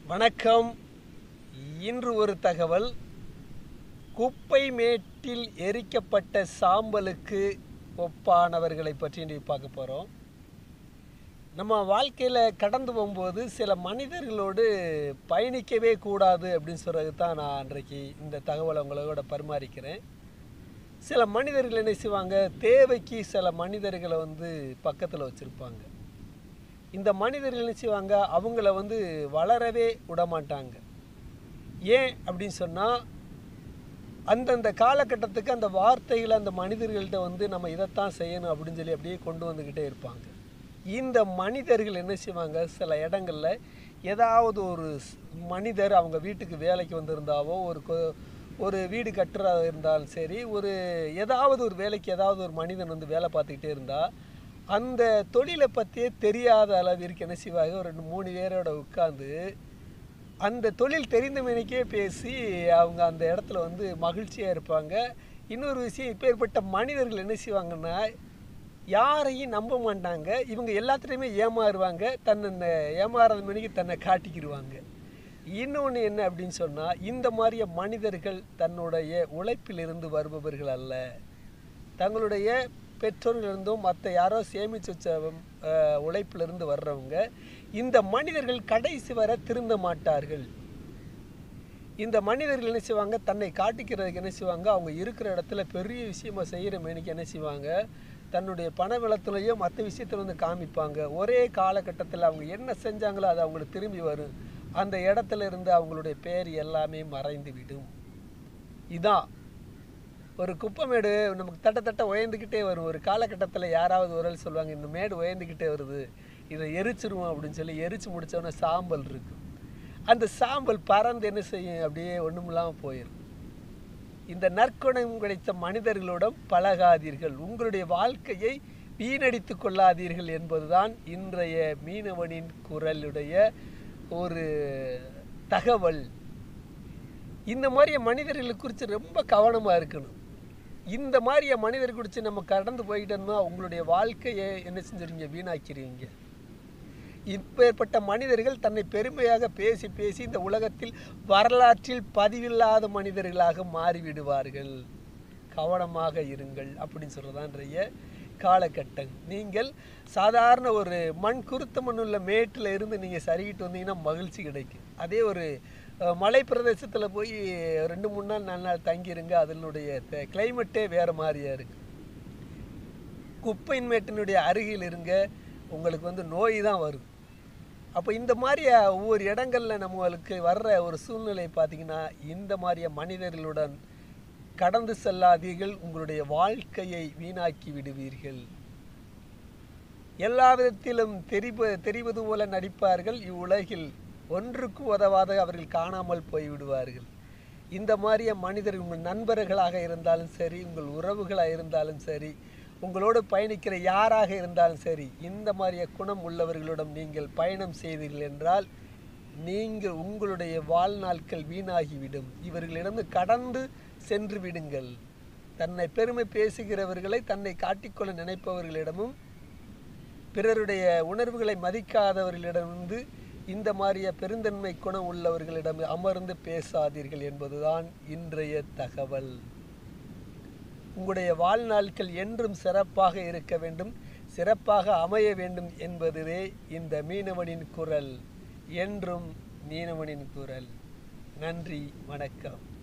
வணக்கம். இன்று ஒரு தகவல். குப்பை மேட்டில் எரிக்கப்பட்ட சாம்பலுக்கு ஒப்பானவர்களை பற்றி இன்றைக்கு பார்க்க போகிறோம். நம்ம வாழ்க்கையில் கடந்து போகும்போது சில மனிதர்களோடு பயணிக்கவே கூடாது அப்படின்னு சொல்கிறது தான் நான் அன்றைக்கு இந்த தகவலை உங்களோட பரிமாறிக்கிறேன். சில மனிதர்கள் என்ன செய்வாங்க, தேவைக்கு சில மனிதர்களை பக்கத்தில் வச்சுருப்பாங்க. இந்த மனிதர்கள் என்ன செய்வாங்க, அவங்கள வளரவே விடமாட்டாங்க. ஏன் அப்படின்னு சொன்னால், அந்தந்த காலகட்டத்துக்கு அந்த வார்த்தைகளை அந்த மனிதர்கள்ட்ட நம்ம இதைத்தான் செய்யணும் அப்படின்னு சொல்லி அப்படியே கொண்டு வந்துக்கிட்டே இருப்பாங்க. இந்த மனிதர்கள் என்ன செய்வாங்க, சில இடங்களில் ஏதாவது ஒரு மனிதர் அவங்க வீட்டுக்கு வேலைக்கு வந்திருந்தாவோ, ஒரு வீடு கட்டுறதா இருந்தாலும் சரி, ஏதாவது ஒரு வேலைக்கு ஏதாவது ஒரு மனிதன் வேலை பார்த்துக்கிட்டே இருந்தால், அந்த தொழிலை பற்றியே தெரியாத அளவிற்கு என்ன செய்வாங்க, ஒரு 2-3 பேரோட உட்காந்து அந்த தொழில் தெரிந்தவனுக்கே பேசி அவங்க அந்த இடத்துல மகிழ்ச்சியாக இருப்பாங்க. இன்னொரு விஷயம், இப்பேற்பட்ட மனிதர்கள் என்ன செய்வாங்கன்னா, யாரையும் நம்ப மாட்டாங்க. இவங்க எல்லாத்துலேயுமே ஏமாறுவாங்க. தன்னை ஏமாறாத மணிக்கு தன்னை காட்டிக்கிடுவாங்க. இன்னொன்று என்ன அப்படின்னு சொன்னால், இந்த மாதிரிய மனிதர்கள் தன்னுடைய உழைப்பிலிருந்து வருபவர்கள் அல்ல. தங்களுடைய பெற்றோர்களிருந்தும் மற்ற யாரோ சேமித்து வச்ச உழைப்பிலிருந்து வர்றவங்க. இந்த மனிதர்கள் கடைசி வரை திருந்த மாட்டார்கள். இந்த மனிதர்கள் என்ன செய்வாங்க, தன்னை காட்டிக்கிறதுக்கு என்ன செய்வாங்க, அவங்க இருக்கிற இடத்துல பெரிய விஷயமா செய்கிற மேனிக்கு என்ன செய்வாங்க, தன்னுடைய பண வளத்துலையும் மற்ற விஷயத்தில் காமிப்பாங்க. ஒரே காலகட்டத்தில் அவங்க என்ன செஞ்சாங்களோ அது அவங்களுக்கு திரும்பி வரும். அந்த இடத்துல இருந்து அவங்களுடைய பேர் எல்லாமே மறைந்து விடும். இதான் ஒரு குப்பை மேடு நமக்கு தட்ட உயர்ந்துக்கிட்டே வரும். ஒரு காலகட்டத்தில் யாராவது ஒரு ஆள் சொல்லுவாங்க, இந்த மேடு உயர்ந்துக்கிட்டே வருது, இதை எரிச்சிருவோம் அப்படின்னு சொல்லி எரித்து முடித்தோன்னே சாம்பல் இருக்கும். அந்த சாம்பல் பறந்து என்ன செய்யும், அப்படியே ஒன்றுமில்லாமல் போயிடும். இந்த நற்குணம் கிடைத்த மனிதர்களுடன் பழகாதீர்கள், உங்களுடைய வாழ்க்கையை வீணடித்து கொள்ளாதீர்கள் என்பதுதான் இன்றைய மீனவனின் குரலுடைய ஒரு தகவல். இந்த மாதிரிய மனிதர்களை குறித்து ரொம்ப கவனமாக இருக்கணும். இந்த மாதிரிய மனிதர் குறித்து நம்ம கடந்து போயிட்டோம்னா உங்களுடைய வாழ்க்கையை என்ன செஞ்சுருவீங்க, வீணாக்கிறீங்க. இப்பேற்பட்ட மனிதர்கள் தன்னை பெருமையாக பேசி பேசி இந்த உலகத்தில் வரலாற்றில் பதிவில்லாத மனிதர்களாக மாறிவிடுவார்கள். கவனமாக இருங்கள் அப்படின்னு சொல்கிறதான்றைய காலகட்டம். நீங்கள் சாதாரண ஒரு குருத்த மண்ணுள்ள மேட்டில் இருந்து நீங்கள் சரிகிட்டு வந்தீங்கன்னா மகிழ்ச்சி கிடைக்கும். அதே ஒரு மலை பிரதேசத்தில் போய் 2-3 நாள் 4 நாள் தங்கிருங்க, அதனுடைய கிளைமேட்டே வேறு மாதிரியாக இருக்குது. குப்பையின் மேட்டினுடைய அருகில் இருங்க, உங்களுக்கு நோய் தான் வரும். அப்போ இந்த மாதிரிய ஒவ்வொரு இடங்களில் நம்மளுக்கு வர்ற ஒரு சூழ்நிலை பார்த்திங்கன்னா, இந்த மாதிரிய மனிதர்களுடன் கடந்து செல்லாதீர்கள், உங்களுடைய வாழ்க்கையை வீணாக்கி விடுவீர்கள். எல்லா விதத்திலும் தெரிவது போல நடிப்பார்கள். இவ்வுலகில் ஒன்றுக்கு உதவாத அவர்கள் காணாமல் போய்விடுவார்கள். இந்த மாதிரிய மனிதர் உங்கள் நண்பர்களாக இருந்தாலும் சரி, உங்கள் உறவுகளாக இருந்தாலும் சரி, உங்களோடு பயணிக்கிற யாராக இருந்தாலும் சரி, இந்த மாதிரிய குணம் உள்ளவர்களிடம் நீங்கள் பயணம் செய்தீர்கள் என்றால் நீங்கள் உங்களுடைய வாழ்நாட்கள் வீணாகிவிடும். இவர்களிடம் கடந்து சென்று விடுங்கள். தன்னை பெருமை பேசுகிறவர்களை, தன்னை காட்டிக்கொள்ள நினைப்பவர்களிடமும், பிறருடைய உணர்வுகளை மதிக்காதவர்களிடமிருந்து இந்த மாதிரிய பெருந்தன்மை குணம் உள்ளவர்களிடம் அமர்ந்து பேசாதீர்கள் என்பதுதான் இன்றைய தகவல். உங்களுடைய வாழ்நாட்கள் என்றும் சிறப்பாக இருக்க வேண்டும், சிறப்பாக அமைய வேண்டும் என்பதுவே இந்த மீனவனின் குரல். என்றும் மீனவனின் குரல். நன்றி, வணக்கம்.